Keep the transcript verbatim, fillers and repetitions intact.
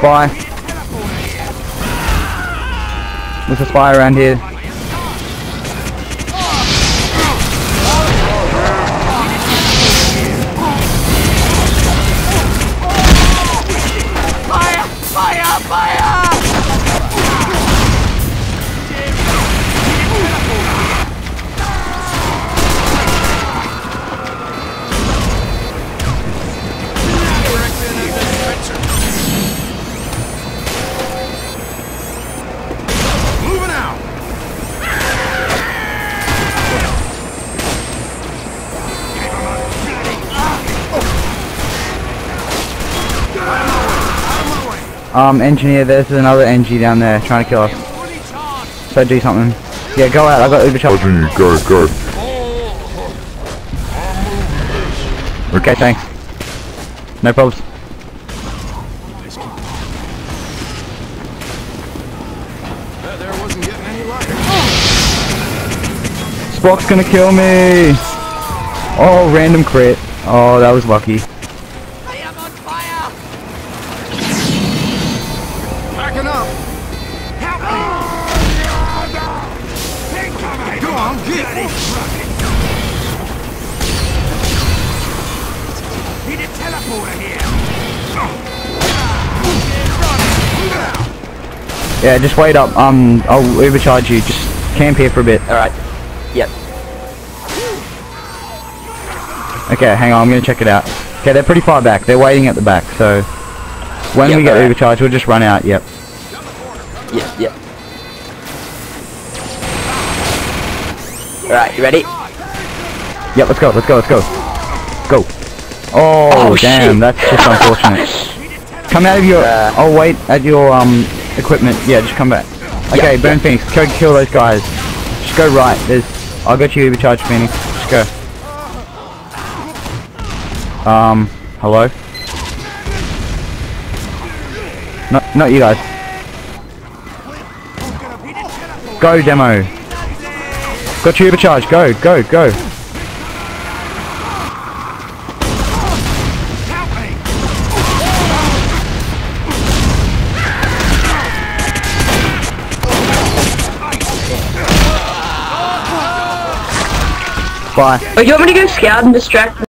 Spy. There's a spy around here. Fire! Fire! Fire! Moving out. Um, engineer, there's another N G down there trying to kill us. So do something. Yeah, go out, I got overcharged. Go, go. Okay, thanks. No problems. That there wasn't getting any lighter. Spock's gonna kill me! Oh, random crit. Oh, that was lucky. I am on fire! Backing up. Help me! Go on, get it. Need a teleporter here! Yeah, just wait up. Um, I'll overcharge you. Just camp here for a bit. Alright. Yep. Okay, hang on. I'm gonna check it out. Okay, they're pretty far back. They're waiting at the back. So when Yep, we get alright. overcharged, we'll just run out. Yep. Yep, yep. Alright, you ready? Yep. Let's go. Let's go. Let's go. Go. Oh, Oh, damn. shit. That's just unfortunate. Come out of your. Uh, I'll wait at your um equipment. Yeah, just come back. Okay, yeah, Burn yeah. Phoenix. Go kill those guys. Just go right. There's. I'll get you overcharged, Phoenix. Just go. Um. Hello. Not. Not you guys. Go, demo. Got you overcharged. Go. Go. Go. Bye. Oh, you want me to go scout and distract